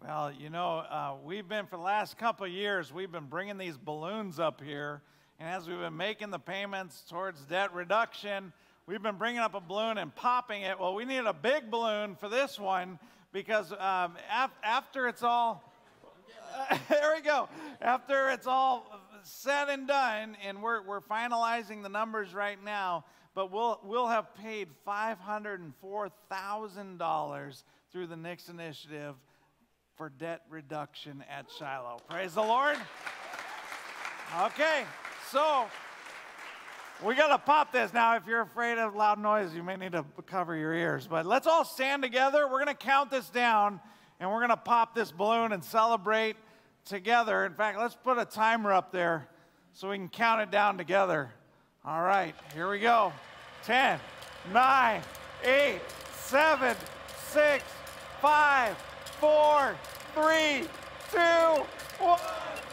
Well, we've been, for the last couple of years, we've been bringing these balloons up here. And as we've been making the payments towards debt reduction, we've been bringing up a balloon and popping it. Well, we need a big balloon for this one because after it's all, there we go. After it's all said and done, and we're finalizing the numbers right now, but we'll have paid $504,000 through the Nix Initiative for debt reduction at Shiloh. Praise the Lord. Okay, so we got to pop this. Now, if you're afraid of loud noise, you may need to cover your ears. But let's all stand together. We're going to count this down, and we're going to pop this balloon and celebrate together. In fact, let's put a timer up there so we can count it down together. All right, here we go. 10, 9, 8, 7, 6, 5, 4, 3, 2, 1.